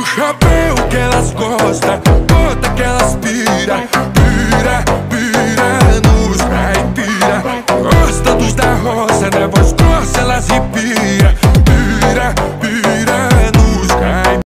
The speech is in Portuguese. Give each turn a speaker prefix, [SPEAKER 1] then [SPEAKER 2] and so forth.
[SPEAKER 1] Já vê o que elas gostam, bota que elas pira. Pira, pira, nos caipira. Gosta dos da roça, né? Voz grossa, elas ripira.